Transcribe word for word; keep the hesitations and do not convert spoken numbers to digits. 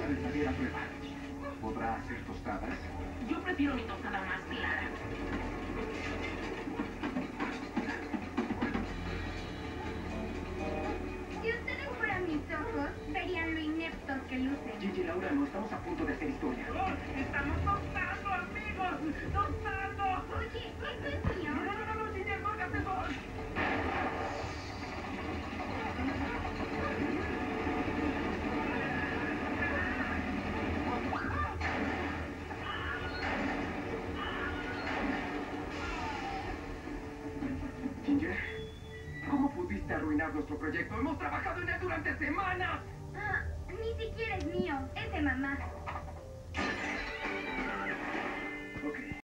verdadera prueba. ¿Podrá hacer tostadas? Yo prefiero mi tostada más clara. Si ustedes fueran mis ojos, verían lo ineptos que lucen. Gigi, Laura, no estamos a punto de hacer historia. ¡Estamos tostando, amigos! ¡Tostando! Oye, ¿esto es mío? No, no, no, no, Gigi, no hagas eso. Ginger, ¿cómo pudiste arruinar nuestro proyecto? ¡Hemos trabajado en él durante semanas! Ah, ni siquiera es mío, es de mamá.